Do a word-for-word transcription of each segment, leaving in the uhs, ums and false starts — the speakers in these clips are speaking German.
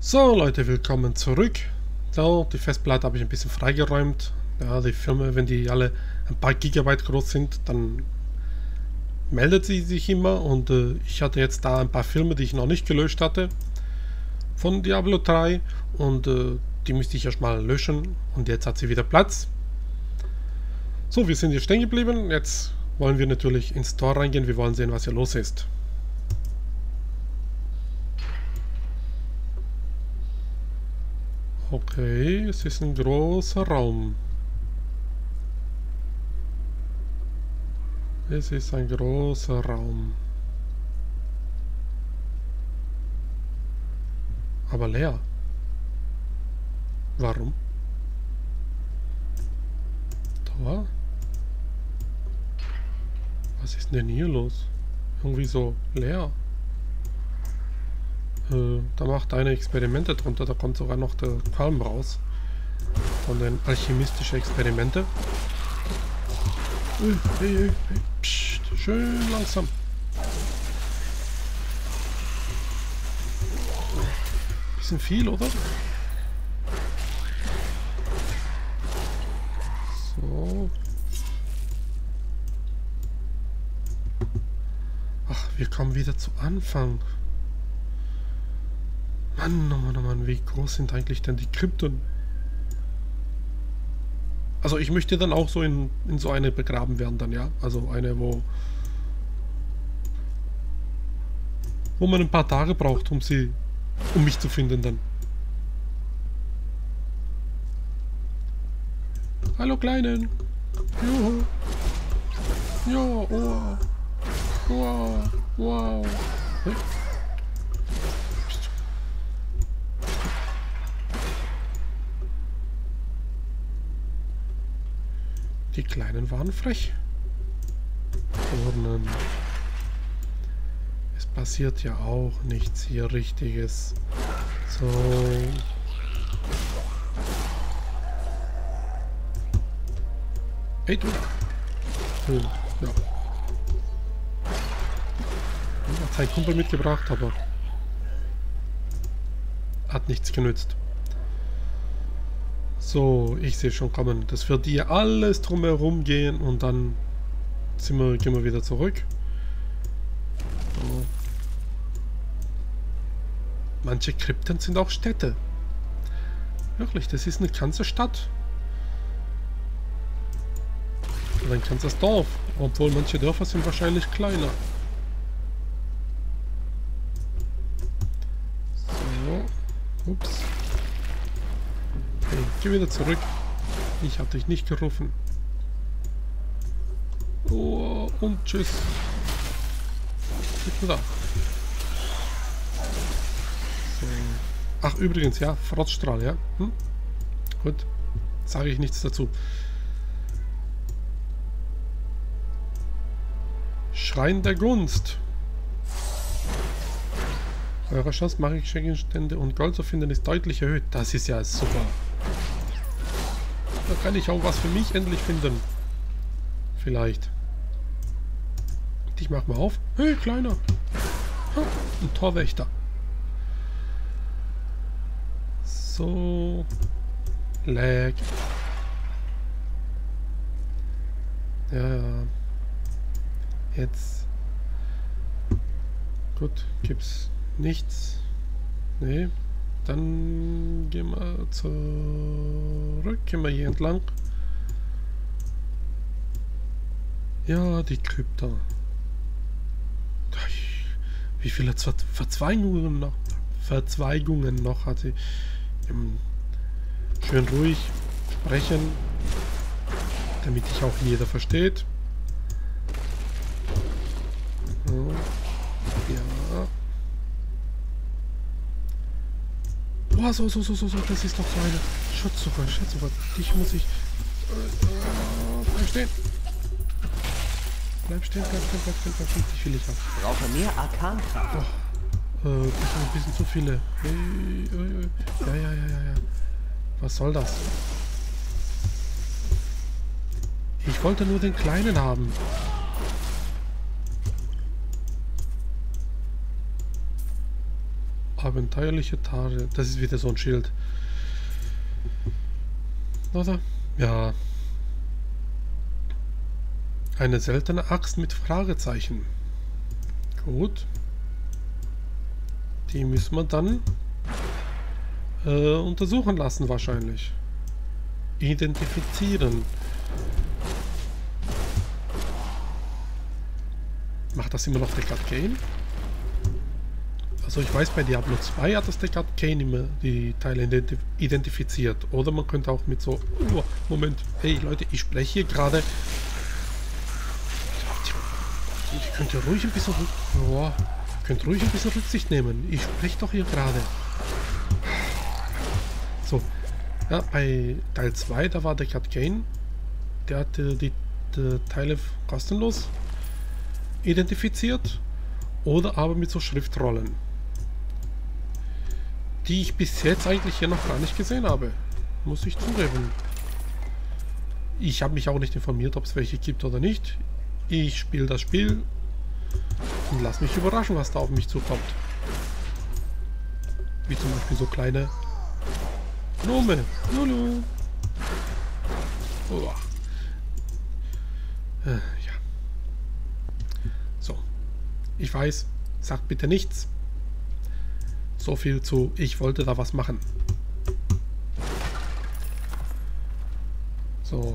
So Leute, willkommen zurück. So, die Festplatte habe ich ein bisschen freigeräumt. Ja, die Filme, wenn die alle ein paar Gigabyte groß sind, dann meldet sie sich immer. Und äh, ich hatte jetzt da ein paar Filme, die ich noch nicht gelöscht hatte von Diablo drei. Und äh, die müsste ich erstmal löschen. Und jetzt hat sie wieder Platz. So, wir sind hier stehen geblieben. Jetzt wollen wir natürlich ins Store reingehen. Wir wollen sehen, was hier los ist. Okay, es ist ein großer Raum. Es ist ein großer Raum. Aber leer. Warum? Da? Was ist denn hier los? Irgendwie so leer. Äh, da macht eine Experimente drunter. Da kommt sogar noch der Palm raus. Von den alchemistischen Experimente. Hey, hey, hey, hey. Psst, schön langsam. Bisschen viel, oder? So. Ach, wir kommen wieder zu Anfang. Mann, oh Mann, oh Mann, wie groß sind eigentlich denn die Krypten? Also ich möchte dann auch so in, in so eine begraben werden dann, ja. Also eine, wo wo man ein paar Tage braucht, um sie, um mich zu finden dann. Hallo Kleinen. Juhu. Ja, wow. Wow. Wow. Hey. Die Kleinen waren frech. Und es passiert ja auch nichts hier Richtiges. So. Hey du. Hm, ja. Hat sein Kumpel mitgebracht, aber hat nichts genützt. So, ich sehe schon kommen. Das wird hier alles drumherum gehen und dann sind wir, gehen wir wieder zurück. So. Manche Krypten sind auch Städte. Wirklich, das ist eine ganze Stadt. Oder ein ganzes Dorf. Obwohl manche Dörfer sind wahrscheinlich kleiner. So. Ups. Hey, geh wieder zurück. Ich habe dich nicht gerufen. Oh, und tschüss. Geht da. So. Ach, übrigens, ja, Frotzstrahl, ja. Hm? Gut. Sage ich nichts dazu. Schrein der Gunst. Eure Chance, magische Gegenstände und Gold zu finden, ist deutlich erhöht. Das ist ja super. Da kann ich auch was für mich endlich finden. Vielleicht. Ich mach mal auf. Hey, Kleiner. Ein Torwächter. So. Lag. Ja, ja. Jetzt. Gut, gibt's nichts. Nee. Dann gehen wir zurück. Gehen wir hier entlang. Ja, die Krypta. Wie viele Ver Verzweigungen noch? Verzweigungen noch hat sie. Schön ruhig sprechen, damit ich auch jeder versteht. So. Ja. Oh, so, so, so, so, so, das ist doch so eine Schutzsuche, Schutzsuche. Dich muss ich... Äh, äh, bleib stehen. Bleib stehen, bleib stehen, bleib stehen, bleib stehen. Dich will ich haben. Brauche mehr Arkankraft. Oh, äh, das sind ein bisschen zu viele. Hey, äh, ja, ja, ja, ja, ja. Was soll das? Ich wollte nur den Kleinen haben. Abenteuerliche Tage. Das ist wieder so ein Schild. Oder? Ja. Eine seltene Axt mit Fragezeichen. Gut. Die müssen wir dann äh, untersuchen lassen wahrscheinlich. Identifizieren. Macht das immer noch Deckard Cain? Also ich weiß, bei Diablo zwei hat das Deckard Cain immer die Teile identif identifiziert. Oder man könnte auch mit so... Oh, Moment. Hey Leute, ich spreche hier gerade... Ich könnte ruhig ein bisschen... Oh, könnt ruhig ein bisschen Rücksicht nehmen. Ich spreche doch hier gerade. So. Ja, bei Teil zwei, da war Deckard Cain. Der hatte die, die Teile kostenlos identifiziert. Oder aber mit so Schriftrollen. Die ich bis jetzt eigentlich hier noch gar nicht gesehen habe. Muss ich zugeben. Ich habe mich auch nicht informiert, ob es welche gibt oder nicht. Ich spiele das Spiel und lass mich überraschen, was da auf mich zukommt. Wie zum Beispiel so kleine Gnome. Lulu. Oh. Äh, ja. So. Ich weiß, sagt bitte nichts. So viel zu, ich wollte da was machen. So.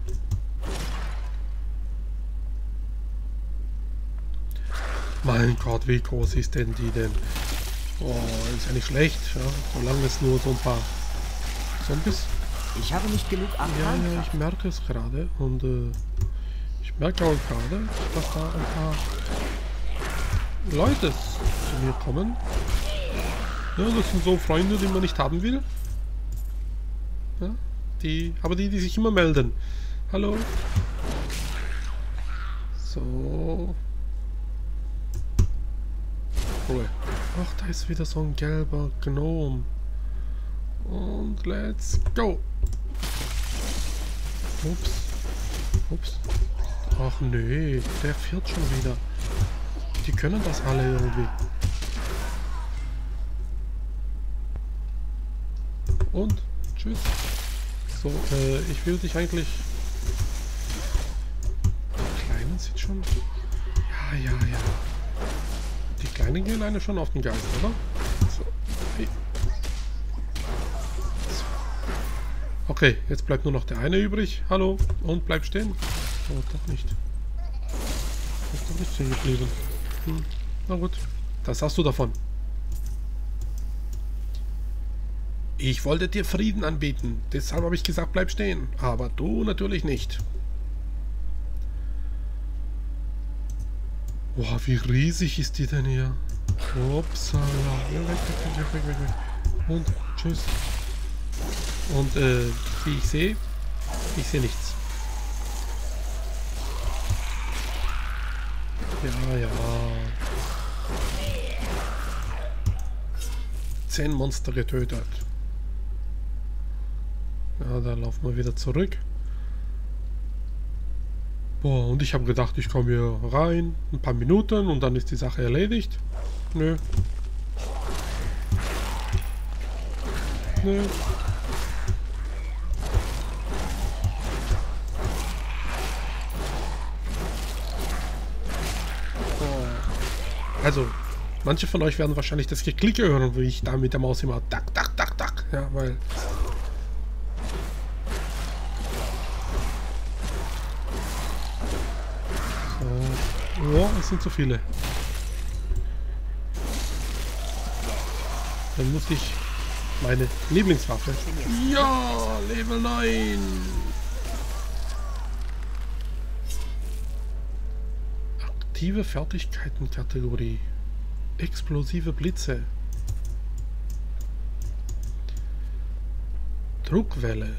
Mein Gott, wie groß ist denn die denn? Oh, ist ja nicht schlecht, ja? Solange es nur so ein paar Zombies. Ich habe nicht genug Ja, ja, ich merke es gerade. Und äh, ich merke auch gerade, dass da ein paar Leute zu mir kommen. Ja, das sind so Freunde, die man nicht haben will. Ja, die, aber die, die sich immer melden. Hallo. So. Cool. Ach, da ist wieder so ein gelber Gnome. Und let's go. Ups. Ups. Ach nee, der fährt schon wieder. Die können das alle irgendwie. Und tschüss. So, äh, ich will dich eigentlich... Die Kleinen sind schon... Ja, ja, ja. Die Kleinen gehen eine schon auf den Geist, oder? So. Hey. So. Okay, jetzt bleibt nur noch der eine übrig. Hallo. Und bleib stehen. Oh, doch nicht. Ist doch nicht stehen geblieben. Hm. Na gut. Das hast du davon. Ich wollte dir Frieden anbieten, deshalb habe ich gesagt, bleib stehen. Aber du natürlich nicht. Boah, wie riesig ist die denn hier? Upsala. Und tschüss. Und äh, wie ich sehe, ich sehe nichts. Ja, ja. Zehn Monster getötet. Ja, da laufen wir wieder zurück. Boah, und ich habe gedacht, ich komme hier rein, ein paar Minuten und dann ist die Sache erledigt. Nö. Nö. Also, manche von euch werden wahrscheinlich das Geklicke hören, wie ich da mit der Maus immer tak, tak, tak, tak. Ja, weil... Ja, es sind zu viele. Dann muss ich meine Lieblingswaffe. Ja, Level neun. Aktive Fertigkeiten-Kategorie. Explosive Blitze. Druckwelle.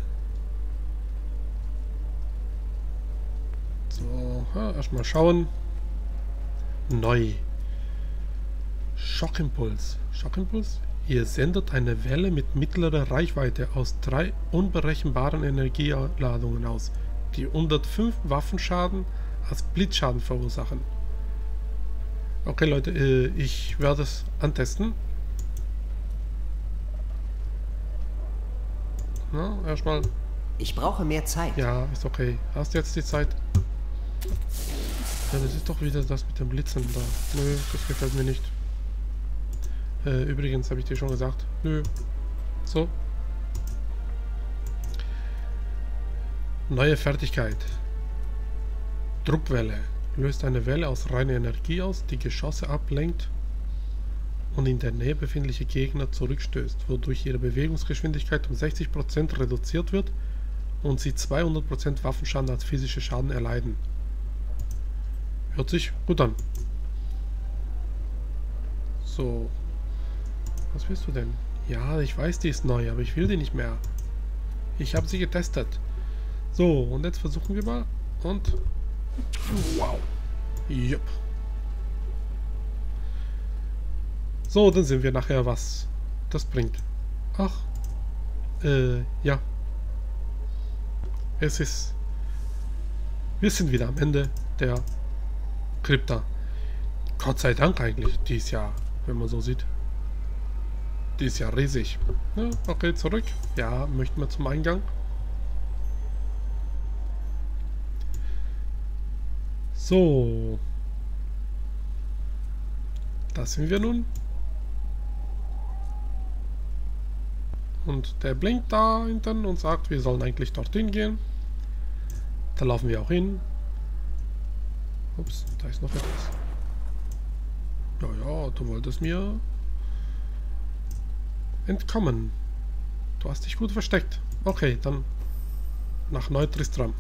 So, ja, erstmal schauen. Neu. Schockimpuls. Schockimpuls? Ihr sendet eine Welle mit mittlerer Reichweite aus drei unberechenbaren Energieladungen aus, die hundertfünf Waffenschaden als Blitzschaden verursachen. Okay Leute, ich werde es antesten. Na, erstmal. Ich brauche mehr Zeit. Ja, ist okay. Hast du jetzt die Zeit? Ja, das ist doch wieder das mit dem Blitzen da. Nö, das gefällt mir nicht. Äh, übrigens habe ich dir schon gesagt. Nö. So. Neue Fertigkeit. Druckwelle. Löst eine Welle aus reiner Energie aus, die Geschosse ablenkt und in der Nähe befindliche Gegner zurückstößt, wodurch ihre Bewegungsgeschwindigkeit um sechzig Prozent reduziert wird und sie zweihundert Prozent Waffenschaden als physische Schaden erleiden. Hört sich gut an. So. Was willst du denn? Ja, ich weiß, die ist neu, aber ich will die nicht mehr. Ich habe sie getestet. So, und jetzt versuchen wir mal. Und... Wow. Jupp. So, dann sehen wir nachher, was das bringt. Ach. Äh, ja. Es ist... Wir sind wieder am Ende der Krypta. Gott sei Dank eigentlich. Die ist ja, wenn man so sieht, die ist ja riesig. Ja, okay, zurück. Ja, möchten wir zum Eingang. So. Da sind wir nun. Und der blinkt da hinten und sagt, wir sollen eigentlich dorthin gehen. Da laufen wir auch hin. Ups, da ist noch etwas. Ja, ja, du wolltest mir entkommen. Du hast dich gut versteckt. Okay, dann nach Neu-Tristram.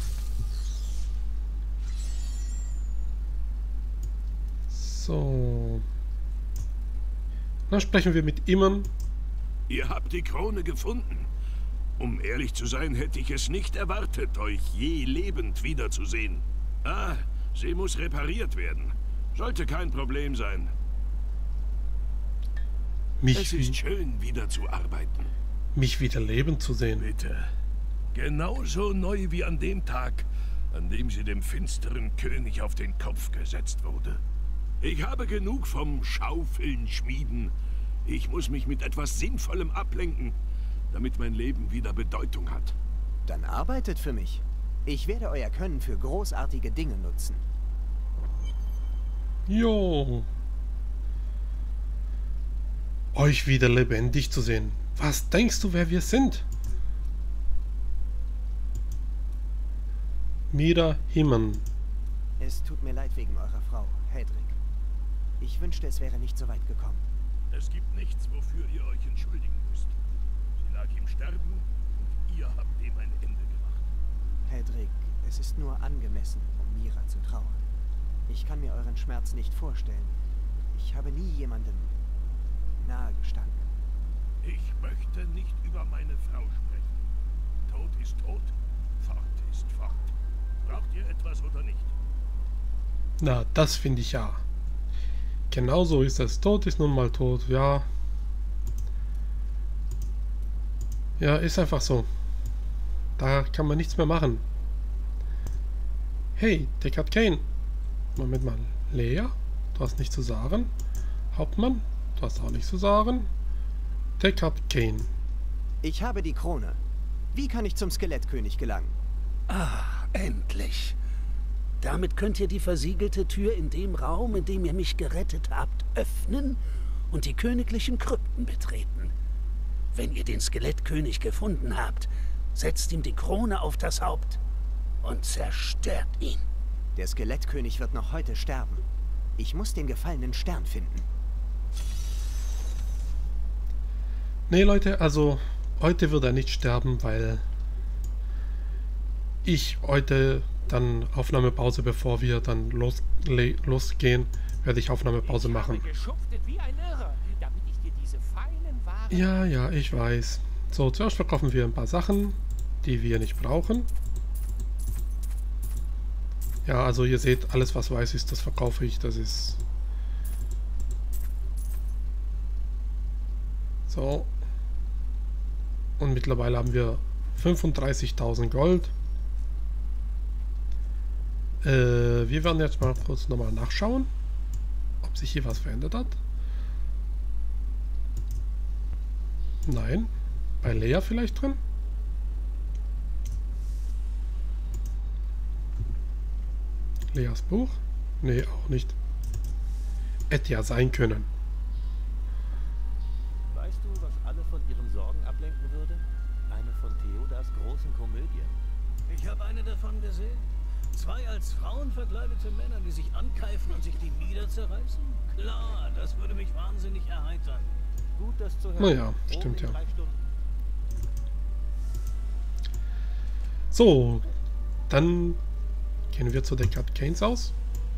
So. Dann sprechen wir mit Iman. Ihr habt die Krone gefunden. Um ehrlich zu sein, hätte ich es nicht erwartet, euch je lebend wiederzusehen. Ah, sie muss repariert werden. Sollte kein Problem sein. Mich es ist schön, wieder zu arbeiten. Mich wieder lebend zu sehen. Bitte. Genauso neu wie an dem Tag, an dem sie dem finsteren König auf den Kopf gesetzt wurde. Ich habe genug vom Schaufeln, Schmieden. Ich muss mich mit etwas Sinnvollem ablenken, damit mein Leben wieder Bedeutung hat. Dann arbeitet für mich. Ich werde euer Können für großartige Dinge nutzen. Jo. Euch wieder lebendig zu sehen. Was denkst du, wer wir sind? Mira Iman. Es tut mir leid wegen eurer Frau, Hedrick. Ich wünschte, es wäre nicht so weit gekommen. Es gibt nichts, wofür ihr euch entschuldigen müsst. Sie lag im Sterben und ihr habt dem ein Ende gemacht. Hedrick, es ist nur angemessen, um Mira zu trauern. Ich kann mir euren Schmerz nicht vorstellen. Ich habe nie jemandem nahe gestanden. Ich möchte nicht über meine Frau sprechen. Tod ist tot, fort ist fort. Braucht ihr etwas oder nicht? Na, das finde ich ja. Genauso ist es. Tod ist nun mal tot, ja. Ja, ist einfach so. Da kann man nichts mehr machen. Hey, Deckard Cain. Moment mal. Lea, du hast nichts zu sagen. Hauptmann, du hast auch nichts zu sagen. Deckard Cain. Ich habe die Krone. Wie kann ich zum Skelettkönig gelangen? Ah, endlich. Damit könnt ihr die versiegelte Tür in dem Raum, in dem ihr mich gerettet habt, öffnen und die königlichen Krypten betreten. Wenn ihr den Skelettkönig gefunden habt, setzt ihm die Krone auf das Haupt und zerstört ihn. Der Skelettkönig wird noch heute sterben. Ich muss den gefallenen Stern finden. Nee, Leute, also heute wird er nicht sterben, weil ich heute dann Aufnahmepause, bevor wir dann los, losgehen, werde ich Aufnahmepause machen. Ja, ja, ich weiß. So, zuerst verkaufen wir ein paar Sachen, die wir nicht brauchen. Ja, also ihr seht, alles was weiß ist, das verkaufe ich, das ist... So. Und mittlerweile haben wir fünfunddreißigtausend Gold. Äh, wir werden jetzt mal kurz nochmal nachschauen, ob sich hier was verändert hat. Nein. Bei Lea vielleicht drin? Leas Buch? Nee, auch nicht. Hätte ja sein können. Weißt du, was alle von ihren Sorgen ablenken würde? Eine von Theodas großen Komödien. Ich habe eine davon gesehen. Zwei als Frauen verkleidete Männer, die sich ankeifen und sich die Mieder zerreißen? Klar, das würde mich wahnsinnig erheitern. Gut, das zu hören. Naja, Rom stimmt in ja. drei Stunden. So, dann gehen wir zu Deckard Caines Haus.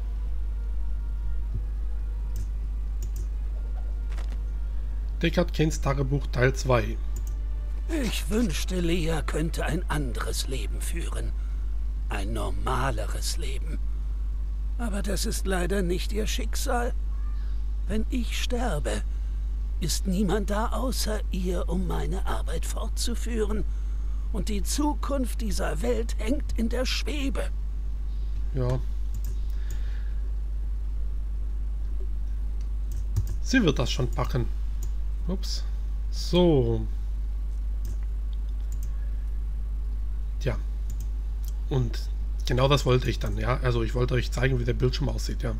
Deckard Caines Tagebuch Teil zwei. Ich wünschte, Lea könnte ein anderes Leben führen. Ein normaleres Leben. Aber das ist leider nicht ihr Schicksal. Wenn ich sterbe, ist niemand da außer ihr, um meine Arbeit fortzuführen. Und die Zukunft dieser Welt hängt in der Schwebe. Ja. Sie wird das schon packen. Ups. So. Tja. Und genau das wollte ich dann, ja. Also ich wollte euch zeigen, wie der Bildschirm aussieht, ja.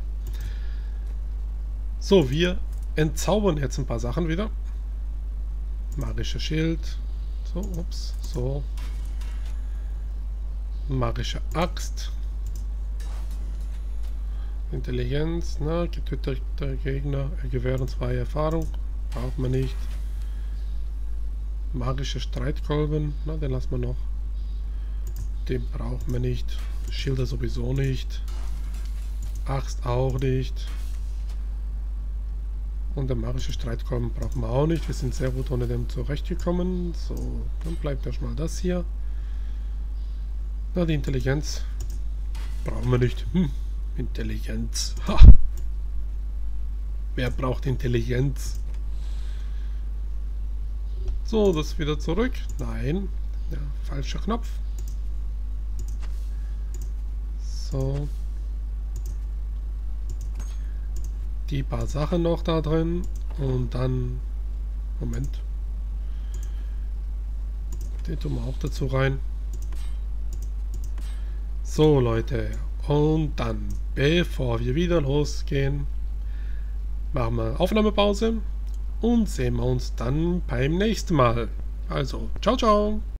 So, wir entzaubern jetzt ein paar Sachen wieder. Magisches Schild. So, ups. So. Magische Axt. Intelligenz, na, getöteter Gegner, gewähren zwei Erfahrung. Braucht man nicht. Magische Streitkolben, na, den lassen wir noch. Den braucht man nicht. Schilder sowieso nicht. Axt auch nicht. Und der magische Streitkolben brauchen wir auch nicht. Wir sind sehr gut ohne dem zurechtgekommen. So, dann bleibt erstmal das hier. Na, die Intelligenz brauchen wir nicht. Hm, Intelligenz. Ha! Wer braucht Intelligenz? So, das wieder zurück. Nein. Ja, falscher Knopf. So. Die paar Sachen noch da drin. Und dann... Moment. Den tun wir auch dazu rein. So, Leute. Und dann, bevor wir wieder losgehen, machen wir Aufnahmepause und sehen wir uns dann beim nächsten Mal. Also, ciao, ciao.